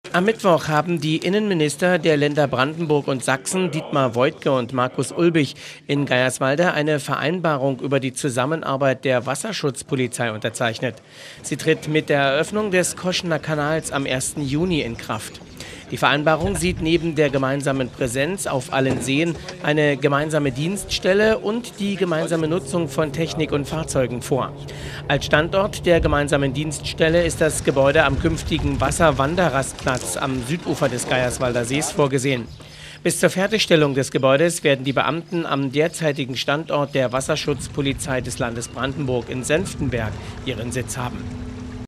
Am Mittwoch haben die Innenminister der Länder Brandenburg und Sachsen, Dietmar Woidke und Markus Ulbich, in Geierswalde eine Vereinbarung über die Zusammenarbeit der Wasserschutzpolizei unterzeichnet. Sie tritt mit der Eröffnung des Koschener Kanals am 1. Juni in Kraft. Die Vereinbarung sieht neben der gemeinsamen Präsenz auf allen Seen eine gemeinsame Dienststelle und die gemeinsame Nutzung von Technik und Fahrzeugen vor. Als Standort der gemeinsamen Dienststelle ist das Gebäude am künftigen Wasserwanderrastplatz am Südufer des Geierswalder Sees vorgesehen. Bis zur Fertigstellung des Gebäudes werden die Beamten am derzeitigen Standort der Wasserschutzpolizei des Landes Brandenburg in Senftenberg ihren Sitz haben.